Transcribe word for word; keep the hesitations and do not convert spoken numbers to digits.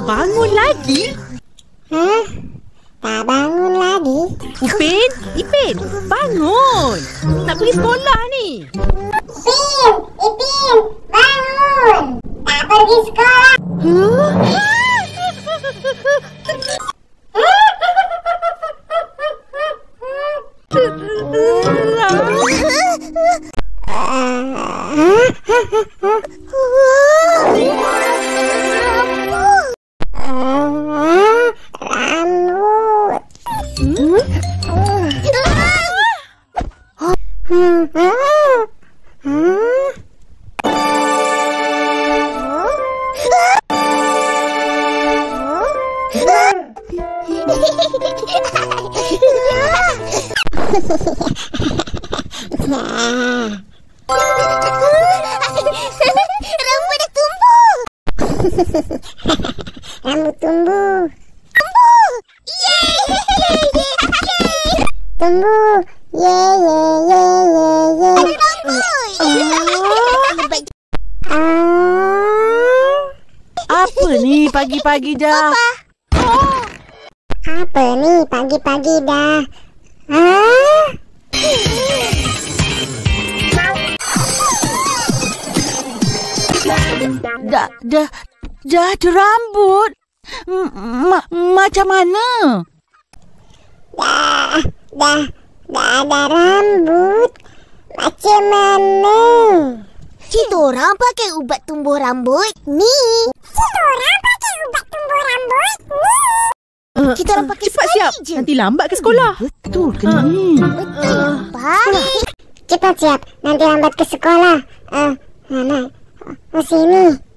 bangun lagi? Hah? Tak bangun lagi? Upin, Ipin, bangun. Nak pergi sekolah ni. Ipin, Ipin, bangun. Tak pergi sekolah. Huh? Rambut dah tumbuh. Rambut tumbuh. Tumbuh. Yeay. Tumbuh. Yeay, yeay, yeay, yeay, yeay. Rambut. Ah. Apa ni pagi-pagi dah? Apa ni pagi-pagi dah? Ah. Dah, dah, dah ada rambut. Ma, macam mana? Dah, dah, dah ada rambut. Macam mana? Kita orang pakai ubat tumbuh rambut ni. Kita orang pakai ubat tumbuh rambut ni. Uh, Kita orang pakai cepat sekali siap. je. Nanti lambat ke sekolah. Betul ke ni? Betul, Pak. Cepat siap. Nanti lambat ke sekolah. Ah, uh, mana? Oh, sini.